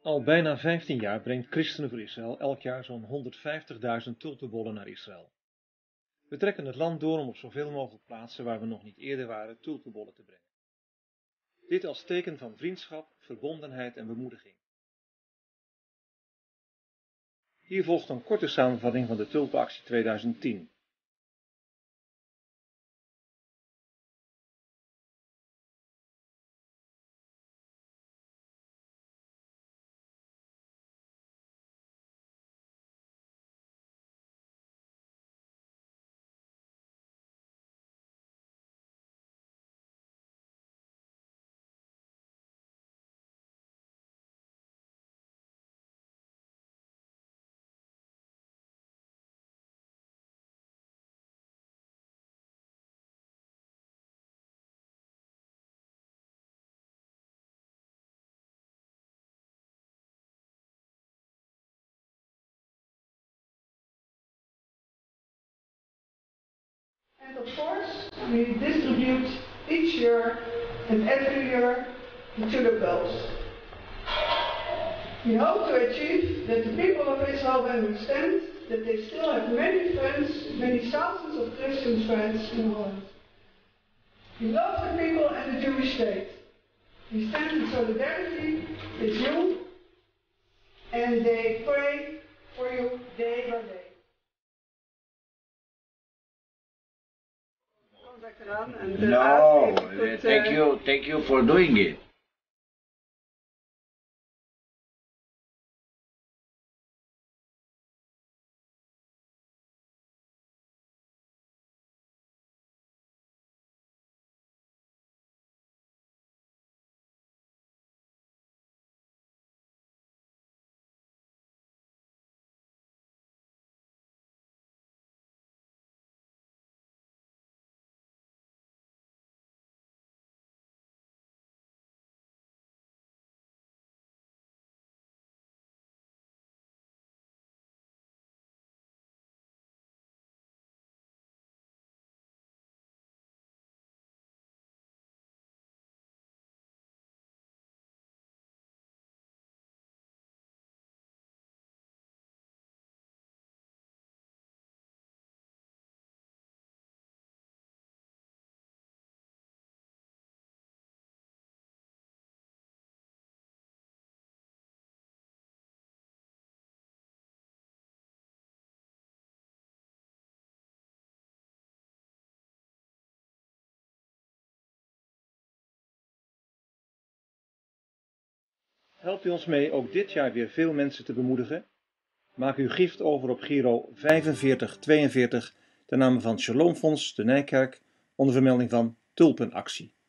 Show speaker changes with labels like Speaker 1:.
Speaker 1: Al bijna 15 jaar brengt Christenen voor Israël elk jaar zo'n 150.000 tulpenbollen naar Israël. We trekken het land door om op zoveel mogelijk plaatsen waar we nog niet eerder waren tulpenbollen te brengen. Dit als teken van vriendschap, verbondenheid en bemoediging. Hier volgt een korte samenvatting van de Tulpenactie 2010.
Speaker 2: And of course, we distribute each year and every year the tulip bulbs. We hope to achieve that the people of Israel will understand that they still have many friends, many thousands of Christian friends in Holland. We love the people and the Jewish state. We stand in solidarity with you and they pray for you day by day.
Speaker 3: No, thank you for doing it.
Speaker 1: Helpt u ons mee ook dit jaar weer veel mensen te bemoedigen? Maak uw gift over op Giro 4542 ten name van Shalom Fonds, de Nijkerk, onder vermelding van Tulpenactie.